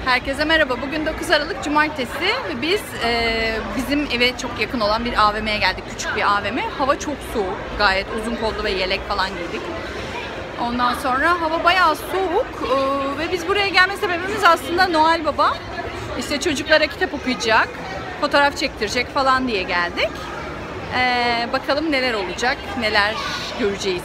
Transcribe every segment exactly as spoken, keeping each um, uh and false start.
Herkese merhaba. Bugün dokuz Aralık Cumartesi ve biz e, bizim eve çok yakın olan bir A V M'ye geldik. Küçük bir A V M. Hava çok soğuk. Gayet uzun kollu ve yelek falan giydik. Ondan sonra hava bayağı soğuk e, ve biz buraya gelme sebebimiz aslında Noel Baba. İşte çocuklara kitap okuyacak, fotoğraf çektirecek falan diye geldik. E, bakalım neler olacak, neler göreceğiz.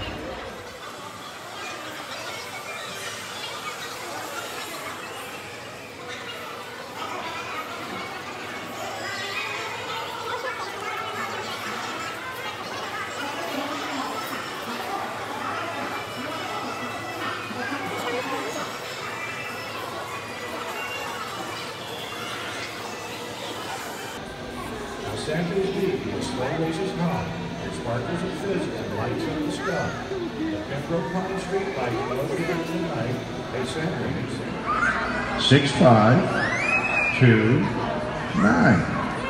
Santa is deep, the sleigh races high, there sparkles and fizzes and lights in the sky. The Pembroke Pine Street light glows again tonight. Hey, Santa, hey, Santa. Six, five, two, nine.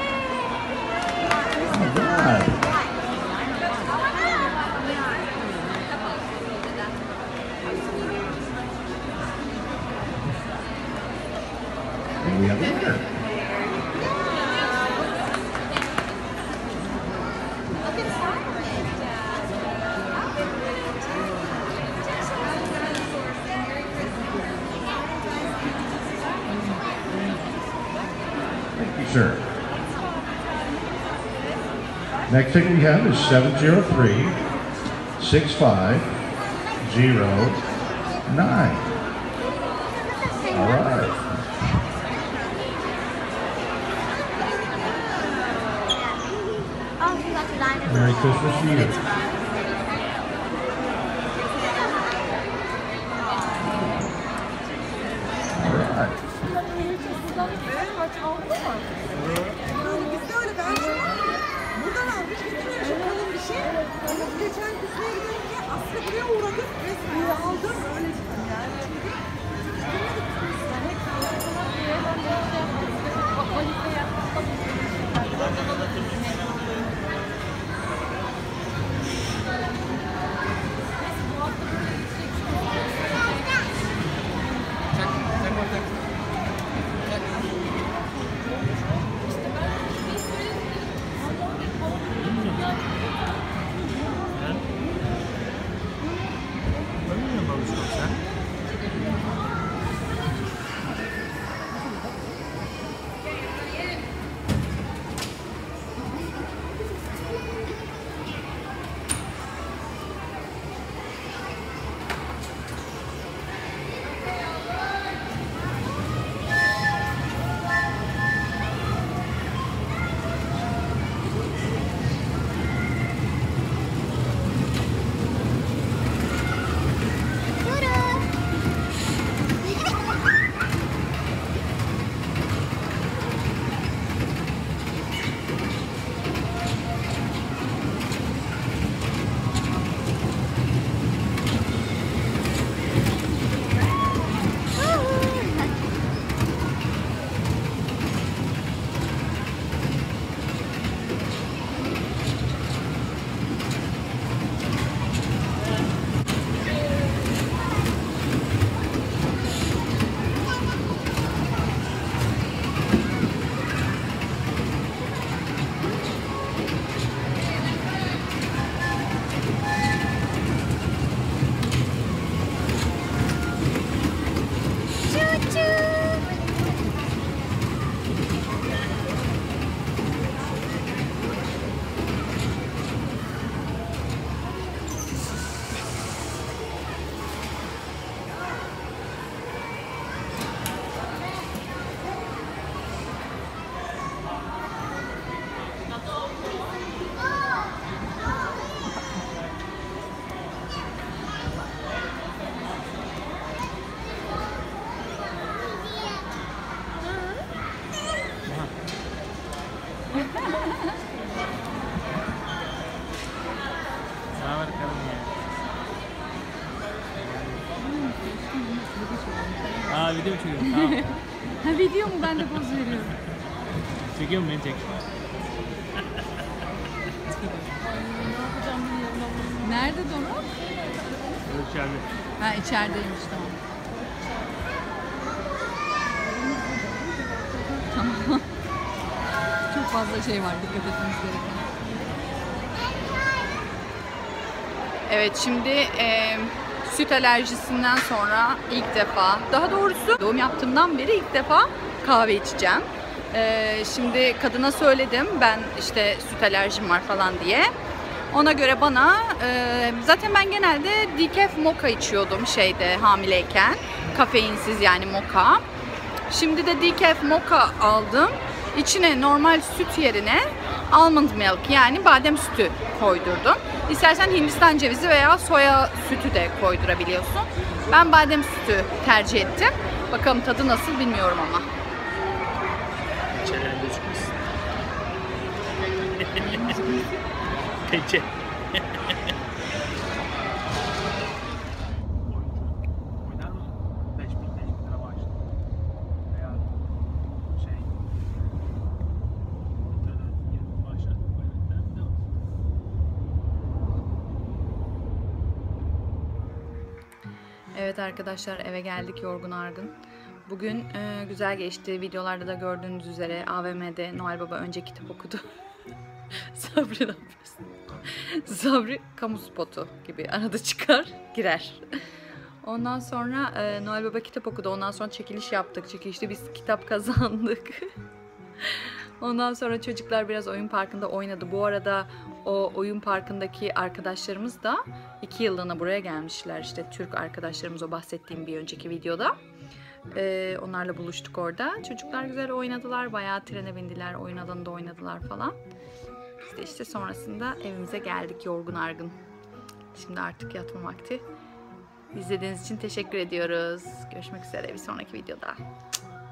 Oh, God. And we have a winner. Sure. Next thing we have is seven zero three, six five zero nine. All right. Merry Christmas to you. Bizde öyle ben şu an buradan almış getiriyor çok kalın bir şey. Ama geçen kısmaya giderken aslında buraya uğradık resmini aldım öyle gittim yani. Aa video mu çekiyorsun? Tamam. Ha video mu? Ben de poz veriyorum. Çekiyor mu? Beni çek. Nerede Doruk? Evet içeride. Ha içerideymiş tamam. Çok fazla şey var dikkat etmemiz gereken. Evet, şimdi e, süt alerjisinden sonra ilk defa, daha doğrusu doğum yaptığımdan beri ilk defa kahve içeceğim. E, şimdi kadına söyledim ben işte süt alerjim var falan diye. Ona göre bana, e, zaten ben genelde decaf mocha içiyordum şeyde hamileyken. Kafeinsiz yani mocha. Şimdi de decaf mocha aldım. İçine normal süt yerine almond milk yani badem sütü koydurdum. İstersen Hindistan cevizi veya soya sütü de koydurabiliyorsun. Ben badem sütü tercih ettim. Bakalım tadı nasıl bilmiyorum ama. Peçelerin gözükmesin. Peçe. Oynar mı? beş bin beş bin lira maaşlı. Veya şey yirmi maaşlı. Evet arkadaşlar, eve geldik yorgun argın. Bugün e, güzel geçti. Videolarda da gördüğünüz üzere A V M'de Noel Baba önce kitap okudu. Sabri ne yapıyorsun? Sabri kamu spotu gibi arada çıkar girer. Ondan sonra e, Noel Baba kitap okudu. Ondan sonra çekiliş yaptık. Çekilişte biz kitap kazandık. Ondan sonra çocuklar biraz oyun parkında oynadı. Bu arada o oyun parkındaki arkadaşlarımız da iki yıllığına buraya gelmişler. İşte Türk arkadaşlarımız, o bahsettiğim bir önceki videoda. Ee, onlarla buluştuk orada. Çocuklar güzel oynadılar. Bayağı trene bindiler. Oyun alanında oynadılar falan. Biz de işte sonrasında evimize geldik yorgun argın. Şimdi artık yatma vakti. İzlediğiniz için teşekkür ediyoruz. Görüşmek üzere bir sonraki videoda.